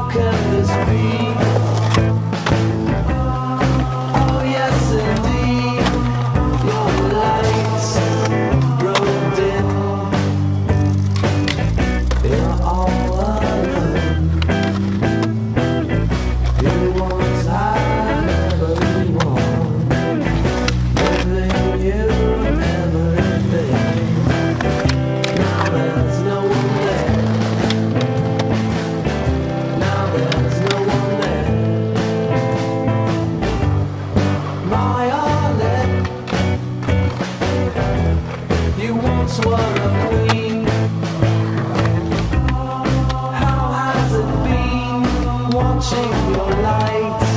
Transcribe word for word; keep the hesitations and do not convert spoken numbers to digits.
can this be? Oh yes indeed, your lights grow dim. You're all alone. You won't have everyone giving you everything. Now there's no one there. Now there's no one there. My Arlette, you once were a queen. How has it been watching your light